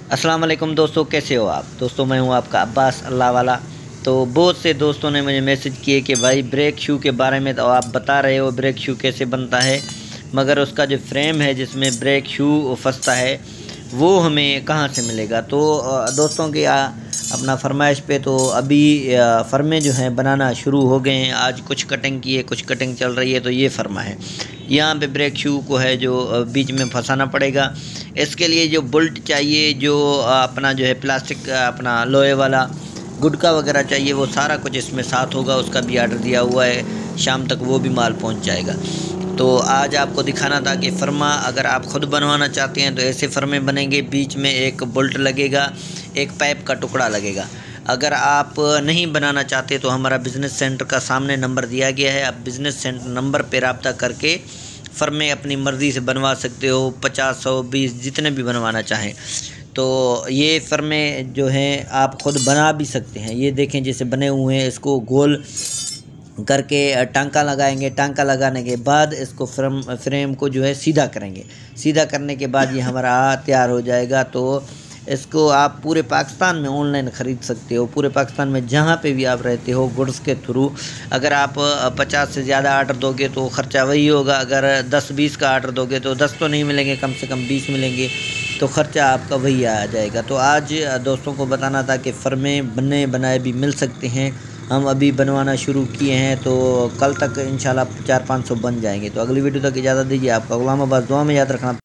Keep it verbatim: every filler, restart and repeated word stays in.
अस्सलाम वालेकुम दोस्तों, कैसे हो आप दोस्तों। मैं हूं आपका अब्बास अल्लाह वाला। तो बहुत से दोस्तों ने मुझे मैसेज किए कि भाई ब्रेक शू के बारे में तो आप बता रहे हो ब्रेक शू कैसे बनता है, मगर उसका जो फ्रेम है जिसमें ब्रेक शू फंसता है वो हमें कहाँ से मिलेगा। तो दोस्तों की अपना फरमाइश पे तो अभी फ़र्में जो हैं बनाना शुरू हो गए हैं। आज कुछ कटिंग की है, कुछ कटिंग चल रही है। तो ये फ़र्मा है, यहाँ पे ब्रेक शू को है जो बीच में फंसाना पड़ेगा। इसके लिए जो बोल्ट चाहिए, जो अपना जो है प्लास्टिक अपना लोहे वाला गुटका वगैरह चाहिए, वो सारा कुछ इसमें साथ होगा। उसका भी आर्डर दिया हुआ है, शाम तक वो भी माल पहुंच जाएगा। तो आज आपको दिखाना था कि फ़र्मा अगर आप ख़ुद बनवाना चाहते हैं तो ऐसे फ़र्मे बनेंगे। बीच में एक बोल्ट लगेगा, एक पाइप का टुकड़ा लगेगा। अगर आप नहीं बनाना चाहते तो हमारा बिज़नेस सेंटर का सामने नंबर दिया गया है, आप बिज़नेस सेंटर नंबर पर रब्ता करके फ़र्में अपनी मर्ज़ी से बनवा सकते हो। पचास सौ बीस जितने भी बनवाना चाहें। तो ये फ़र्में जो हैं आप ख़ुद बना भी सकते हैं। ये देखें जैसे बने हुए हैं, इसको गोल करके टांका लगाएंगे। टांका लगाने के बाद इसको फ्रेम फ्रेम को जो है सीधा करेंगे। सीधा करने के बाद ये हमारा तैयार हो जाएगा। तो इसको आप पूरे पाकिस्तान में ऑनलाइन ख़रीद सकते हो। पूरे पाकिस्तान में जहाँ पे भी आप रहते हो गुड्स के थ्रू। अगर आप पचास से ज़्यादा आर्डर दोगे तो ख़र्चा वही होगा। अगर दस बीस का आर्डर दोगे तो दस तो नहीं मिलेंगे, कम से कम बीस मिलेंगे, तो ख़र्चा आपका वही आ जाएगा। तो आज दोस्तों को बताना था कि फ़र्में बने बनाए भी मिल सकते हैं। हम अभी बनवाना शुरू किए हैं, तो कल तक इंशाल्लाह चार पाँच सौ बन जाएंगे। तो अगली वीडियो तक इजाज़त दीजिए। आपका गुलाम अब्बास, दुआ में याद रखना।